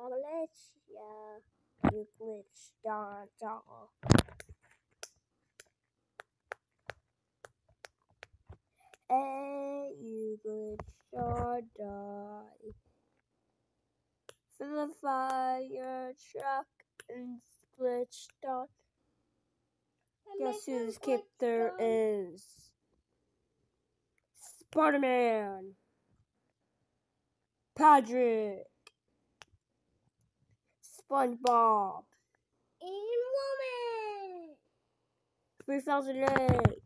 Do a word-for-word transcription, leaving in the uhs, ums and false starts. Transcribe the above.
glitch, yeah, you glitched on all. Hey, you glitched or die. For the fire truck and glitched on. Guess whose kick there is? Spider-Man, Patrick, SpongeBob, In woman. three thousand eight.